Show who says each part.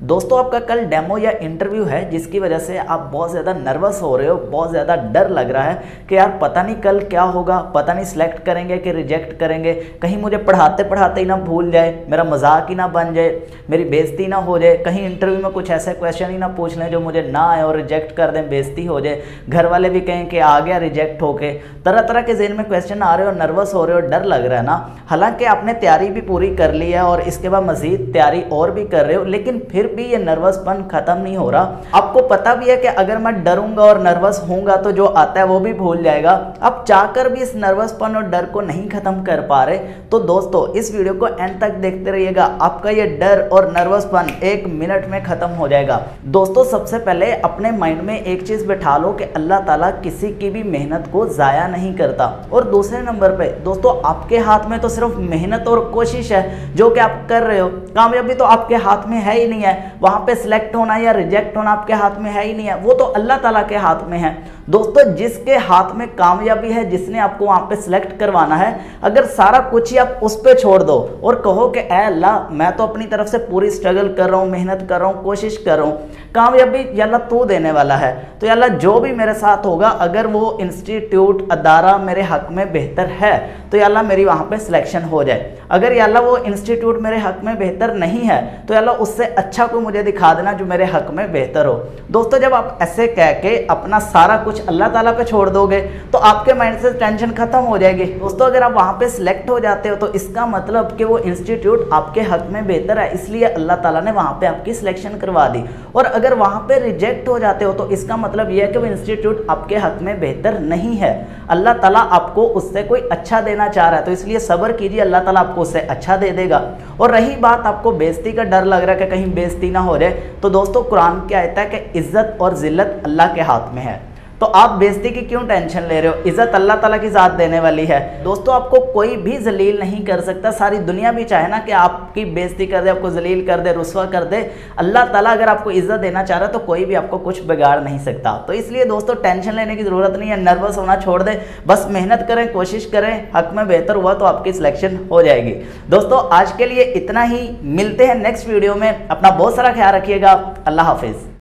Speaker 1: दोस्तों आपका कल डेमो या इंटरव्यू है जिसकी वजह से आप बहुत ज़्यादा नर्वस हो रहे हो, बहुत ज़्यादा डर लग रहा है कि यार पता नहीं कल क्या होगा, पता नहीं सिलेक्ट करेंगे कि रिजेक्ट करेंगे, कहीं मुझे पढ़ाते पढ़ाते ही ना भूल जाए, मेरा मजाक ही ना बन जाए, मेरी बेइज्जती ना हो जाए, कहीं इंटरव्यू में कुछ ऐसे क्वेश्चन ही ना पूछ लें जो मुझे ना आए और रिजेक्ट कर दें, बेइज्जती हो जाए, घर वाले भी कहें कि आ गया रिजेक्ट होके। तरह तरह के ज़हन में क्वेश्चन आ रहे हो, नर्वस हो रहे हो, डर लग रहा है ना। हालांकि आपने तैयारी भी पूरी कर ली है और इसके बाद मजीद तैयारी और भी कर रहे हो, लेकिन फिर भी ये नर्वसपन खत्म नहीं हो रहा। आपको पता भी है कि अगर मैं डरूंगा और नर्वस होऊंगा तो जो आता है वो भी भूल जाएगा। आप चाहकर भी इस नर्वसपन और डर को नहीं खत्म कर पा रहे, तो दोस्तों इस वीडियो को एंड तक देखते रहिएगा, आपका ये डर और नर्वसपन 1 मिनट में खत्म हो जाएगा। दोस्तों सबसे पहले अपने माइंड में एक चीज बैठा लो कि अल्लाह ताला किसी की भी मेहनत को जाया नहीं करता। और दूसरे नंबर पे दोस्तों आपके हाथ में तो सिर्फ मेहनत और कोशिश है जो कि आप कर रहे हो, कामयाबी तो आपके हाथ में है ही नहीं है। वहां पे सिलेक्ट होना या रिजेक्ट होना आपके हाथ में है ही नहीं है, वो तो अल्लाह ताला के हाथ में है। दोस्तों जिसके हाथ में कामयाबी है, जिसने आपको वहां पे सिलेक्ट करवाना है, अगर सारा कुछ ही आप उस पे छोड़ दो और कहो कि ऐ अल्लाह मैं तो अपनी तरफ से पूरी स्ट्रगल कर रहा हूं, मेहनत कर रहा हूं, कोशिश कर रहा हूं, कामयाबी या अल्लाह तू देने वाला है, तो या अल्लाह जो भी मेरे साथ होगा, अगर वो इंस्टीट्यूट अदारा मेरे हक में बेहतर है तो या अल्लाह मेरी वहां पे सिलेक्शन हो जाए। अगर या अल्लाह वो इंस्टीट्यूट मेरे हक में बेहतर नहीं है तो या अल्लाह उससे अच्छा कोई मुझे दिखा देना जो मेरे हक में बेहतर हो। दोस्तों जब आप ऐसे कह के अपना सारा कुछ अल्लाह ताला पे छोड़ दोगे तो आपके माइंड से टेंशन खत्म हो जाएगी। दोस्तों अगर आप वहां पे सिलेक्ट हो जाते हो तो इसका मतलब कि वो इंस्टीट्यूट आपके हक में बेहतर है, इसलिए अल्लाह ताला ने वहां पे आपकी सिलेक्शन करवा दी। और अगर वहां पे रिजेक्ट हो जाते हो तो इसका मतलब यह है कि वो इंस्टीट्यूट आपके हक में बेहतर नहीं है, अल्लाह ताला आपको उससे कोई अच्छा देना चाह रहा है, तो इसलिए सब्र कीजिए, अल्लाह ताला आपको उससे अच्छा दे देगा। और रही बात आपको बेइज्जती का डर लग रहा है कि कहीं बेइज्जती ना हो जाए, तो दोस्तों कुरान क्या कहता है कि इज्जत और जिल्लत अल्लाह के हाथ में है, तो आप बेइज्जती की क्यों टेंशन ले रहे हो, इज्जत अल्लाह ताला की ज़ात देने वाली है। दोस्तों आपको कोई भी जलील नहीं कर सकता, सारी दुनिया भी चाहे ना कि आपकी बेइज्जती कर दे, आपको जलील कर दे, रुस्वा कर दे, अल्लाह ताला अगर आपको इज्जत देना चाह रहा है तो कोई भी आपको कुछ बिगाड़ नहीं सकता। तो इसलिए दोस्तों टेंशन लेने की ज़रूरत नहीं है, नर्वस होना छोड़ दे, बस मेहनत करें, कोशिश करें, हक में बेहतर हुआ तो आपकी सिलेक्शन हो जाएगी। दोस्तों आज के लिए इतना ही, मिलते हैं नेक्स्ट वीडियो में, अपना बहुत सारा ख्याल रखिएगा, अल्लाह हाफिज़।